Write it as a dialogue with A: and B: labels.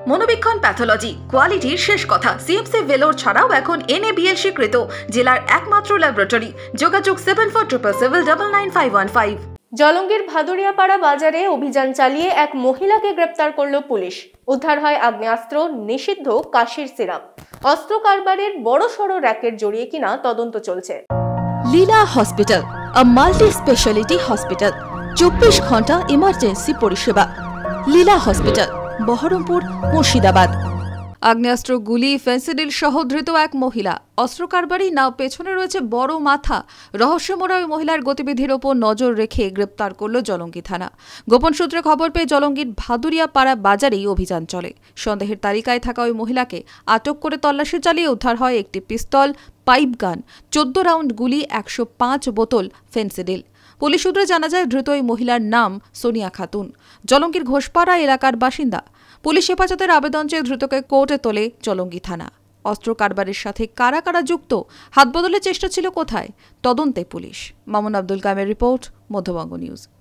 A: মনোবীক্ষণ pathology, কোয়ালিটির শেষ কথা। সিএমসি ভেলোর ছাড়াও এখন NABL স্বীকৃত জেলার একমাত্র ল্যাবরেটরি। যোগাযোগ 7477999515।
B: জলঙ্গির ভাদুরিয়াপাড়া বাজারে অভিযান চালিয়ে এক মহিলাকে গ্রেপ্তার করল পুলিশ। উদ্ধার হয় আগ্নেয়াস্ত্র, নিষিদ্ধ কাশির সিরাপ। অস্ত্র কারবারের বড়সড় র‍্যাকেট জড়িয়ে কিনা তদন্ত চলছে।
C: লীলা হসপিটাল, a multi-speciality hospital, 24 ঘন্টা ইমার্জেন্সি পরিষেবা। লীলা হসপিটাল, বহরমপুর, মুর্শিদাবাদ। আগ্নেয়াস্ত্র, গুলি, ফেন্সিডিল সহ ধৃত এক মহিলা। অস্ত্র কারবারি না পেছনে রয়েছে বড় মাথা। রহস্যময় ওই মহিলার গতিবিধির ওপর নজর রেখে গ্রেপ্তার করল জলঙ্গি থানা। গোপন সূত্রে খবর পেয়ে জলঙ্গির ভাদুরিয়াপাড়া বাজারেই অভিযান চলে। সন্দেহের তালিকায় থাকা ওই মহিলাকে আটক করে তল্লাশি চালিয়ে উদ্ধার হয় একটি পিস্তল, পাইপ গান, 14 রাউন্ড গুলি, 105 বোতল ফেন্সিডিল। পুলিশ সূত্রে জানা যায়, ধৃত ওই মহিলার নাম সোনিয়া খাতুন, জলঙ্গির ঘোষপাড়া এলাকার বাসিন্দা। পুলিশ হেফাজতের আবেদন চেয়ে ধৃতকে কোর্টে তোলে জলঙ্গি থানা। অস্ত্র কারবারের সাথে কারা কারা যুক্ত, হাত বদলের চেষ্টা ছিল কোথায়, তদন্তে পুলিশ। মামুন আব্দুল কামের রিপোর্ট, মধ্যবঙ্গ নিউজ।